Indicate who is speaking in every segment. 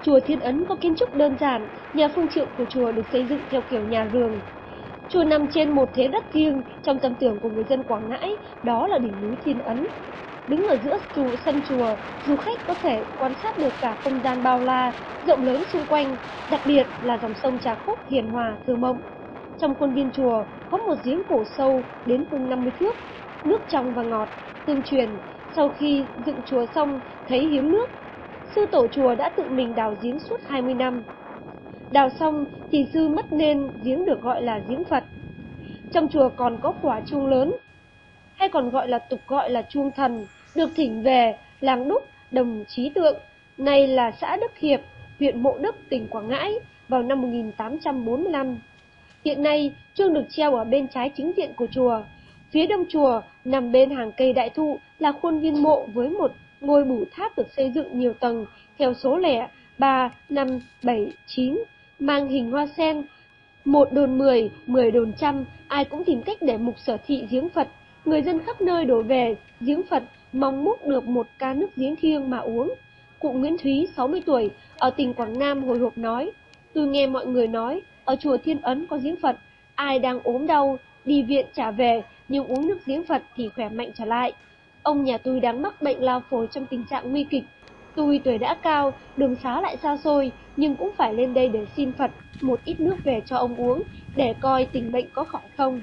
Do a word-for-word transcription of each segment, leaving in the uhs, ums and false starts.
Speaker 1: Chùa Thiên Ấn có kiến trúc đơn giản, nhà phương trượng của chùa được xây dựng theo kiểu nhà rường. Chùa nằm trên một thế đất thiêng trong tâm tưởng của người dân Quảng Ngãi, đó là đỉnh núi Thiên Ấn. Đứng ở giữa chùa, sân chùa, du khách có thể quan sát được cả không gian bao la, rộng lớn xung quanh, đặc biệt là dòng sông Trà Khúc hiền hòa, thơ mộng. Trong khuôn viên chùa có một giếng cổ sâu đến hơn năm mươi thước, nước trong và ngọt, tương truyền. Sau khi dựng chùa xong thấy hiếm nước, sư tổ chùa đã tự mình đào giếng suốt hai mươi năm. Đào xong thì sư mất nên giếng được gọi là giếng Phật. Trong chùa còn có quả chuông lớn, hay còn gọi là tục gọi là chuông thần, được thỉnh về làng Đúc, Đồng Chí Tượng, nay là xã Đức Hiệp, huyện Mộ Đức, tỉnh Quảng Ngãi vào năm một nghìn tám trăm bốn mươi lăm. Hiện nay, chuông được treo ở bên trái chính diện của chùa. Phía đông chùa, nằm bên hàng cây đại thụ, là khuôn viên mộ với một ngôi bửu tháp được xây dựng nhiều tầng theo số lẻ ba, năm, bảy, chín, mang hình hoa sen. Một đồn mười, mười đồn trăm, ai cũng tìm cách để mục sở thị giếng Phật. Người dân khắp nơi đổ về giếng Phật, mong múc được một ca nước giếng thiêng mà uống. Cụ Nguyễn Thúy, sáu mươi tuổi, ở tỉnh Quảng Nam hồi hộp nói: "Tôi nghe mọi người nói, ở chùa Thiên Ấn có giếng Phật, ai đang ốm đau, đi viện trả về, nhưng uống nước giếng Phật thì khỏe mạnh trở lại. Ông nhà tôi đang mắc bệnh lao phổi trong tình trạng nguy kịch. Tôi tuổi đã cao, đường xá lại xa xôi, nhưng cũng phải lên đây để xin Phật một ít nước về cho ông uống, để coi tình bệnh có khỏi không."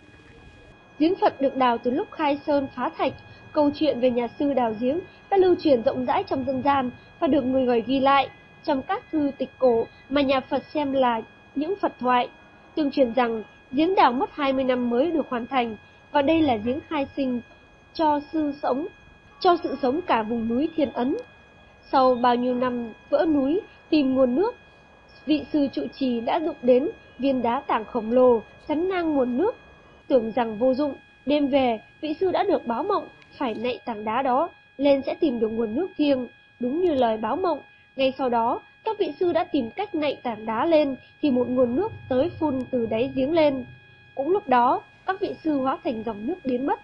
Speaker 1: Giếng Phật được đào từ lúc khai sơn phá thạch. Câu chuyện về nhà sư đào giếng đã lưu truyền rộng rãi trong dân gian và được người người ghi lại trong các thư tịch cổ mà nhà Phật xem là những Phật thoại. Tương truyền rằng giếng đào mất hai mươi năm mới được hoàn thành, và đây là giếng khai sinh cho sư sống, cho sự sống cả vùng núi Thiên Ấn. Sau bao nhiêu năm vỡ núi tìm nguồn nước, vị sư trụ trì đã đụng đến viên đá tảng khổng lồ chắn ngang nguồn nước. Tưởng rằng vô dụng, đêm về vị sư đã được báo mộng phải nạy tảng đá đó lên sẽ tìm được nguồn nước thiêng. Đúng như lời báo mộng, ngay sau đó các vị sư đã tìm cách nạy tảng đá lên thì một nguồn nước tới phun từ đáy giếng lên. Cũng lúc đó các vị sư hóa thành dòng nước biến mất.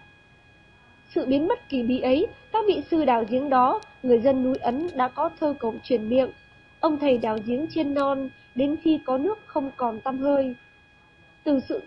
Speaker 1: Sự biến mất kỳ bí ấy, các vị sư đào giếng đó, người dân núi Ấn đã có thơ cổng truyền miệng: "Ông thầy đào giếng trên non, đến khi có nước không còn tăm hơi." Từ sự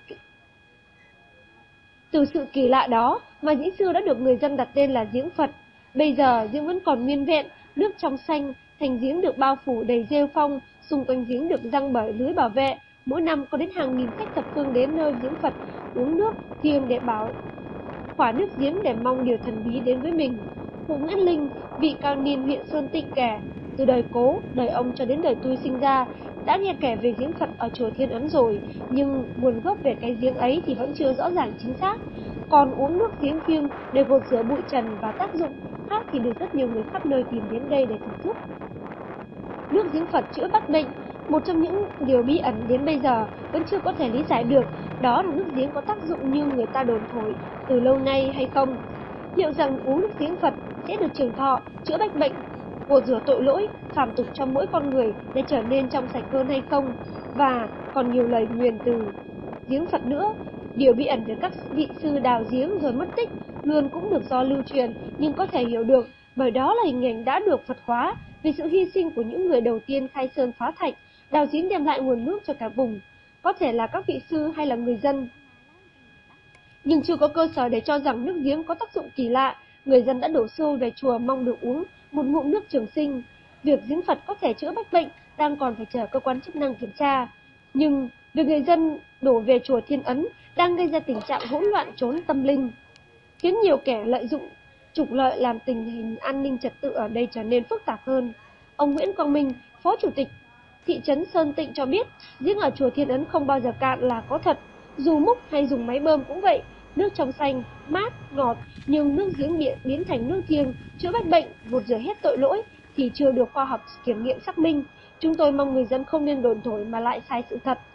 Speaker 1: Từ sự kỳ lạ đó mà giếng xưa đã được người dân đặt tên là giếng Phật. Bây giờ giếng vẫn còn nguyên vẹn, nước trong xanh, thành giếng được bao phủ đầy rêu phong, xung quanh giếng được giăng bởi lưới bảo vệ. Mỗi năm có đến hàng nghìn khách thập phương đến nơi giếng Phật uống nước thiêng để bảo khỏa nước giếng để mong điều thần bí đến với mình. Cụ Nguyễn Linh, vị cao niên huyện Sơn Tịnh kể: "Từ đời cố, đời ông cho đến đời tôi sinh ra, đã nghe kể về giếng Phật ở chùa Thiên Ấn rồi, nhưng nguồn gốc về cái giếng ấy thì vẫn chưa rõ ràng chính xác. Còn uống nước giếng thiêng để gột rửa bụi trần và tác dụng khác thì được rất nhiều người khắp nơi tìm đến đây để thưởng thức." Nước giếng Phật chữa bách bệnh. Một trong những điều bí ẩn đến bây giờ vẫn chưa có thể lý giải được, đó là nước giếng có tác dụng như người ta đồn thổi từ lâu nay hay không. Liệu rằng uống nước giếng Phật sẽ được trường thọ, chữa bách bệnh, gột rửa tội lỗi, phàm tục cho mỗi con người để trở nên trong sạch hơn hay không? Và còn nhiều lời nguyền từ giếng Phật nữa. Điều bí ẩn về các vị sư đào giếng rồi mất tích luôn cũng được do lưu truyền, nhưng có thể hiểu được bởi đó là hình ảnh đã được Phật hóa vì sự hy sinh của những người đầu tiên khai sơn phá thạch, đào giếng đem lại nguồn nước cho cả vùng. Có thể là các vị sư hay là người dân, nhưng chưa có cơ sở để cho rằng nước giếng có tác dụng kỳ lạ. Người dân đã đổ xô về chùa mong được uống một ngụm nước trường sinh. Việc giếng Phật có thể chữa bách bệnh đang còn phải chờ cơ quan chức năng kiểm tra. Nhưng việc người dân đổ về chùa Thiên Ấn đang gây ra tình trạng hỗn loạn trốn tâm linh, khiến nhiều kẻ lợi dụng trục lợi làm tình hình an ninh trật tự ở đây trở nên phức tạp hơn. Ông Nguyễn Quang Minh, Phó Chủ tịch thị trấn Sơn Tịnh cho biết, giếng ở chùa Thiên Ấn không bao giờ cạn là có thật. Dù múc hay dùng máy bơm cũng vậy, nước trong xanh, mát, ngọt, nhưng nước giếng biển biến thành nước thiêng, chữa bách bệnh, gột rửa hết tội lỗi thì chưa được khoa học kiểm nghiệm xác minh. Chúng tôi mong người dân không nên đồn thổi mà lại sai sự thật.